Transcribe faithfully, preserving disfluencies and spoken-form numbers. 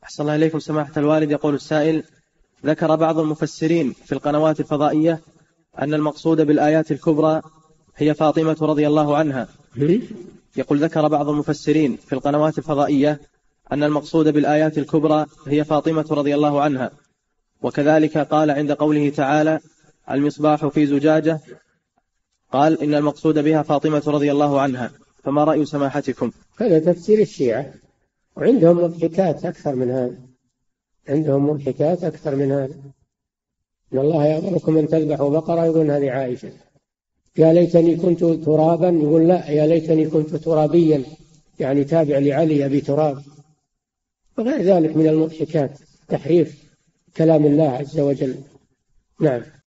أحسن الله إليكم سماحة الوالد. يقول السائل: ذكر بعض المفسرين في القنوات الفضائية أن المقصود بالآيات الكبرى هي فاطمة رضي الله عنها. يقول: ذكر بعض المفسرين في القنوات الفضائية أن المقصود بالآيات الكبرى هي فاطمة رضي الله عنها، وكذلك قال عند قوله تعالى: المصباح في زجاجة، قال إن المقصود بها فاطمة رضي الله عنها. فما رأي سماحتكم؟ هذا تفسير الشيعة، وعندهم مضحكات أكثر من هذا، عندهم مضحكات أكثر من هذا. إن الله يأمركم أن تذبحوا بقرة، يقول هذه عائشة. يا ليتني كنت ترابا، يقول لا، يا ليتني كنت ترابيا، يعني تابع لعلي أبي تراب. وغير ذلك من المضحكات، تحريف كلام الله عز وجل. نعم.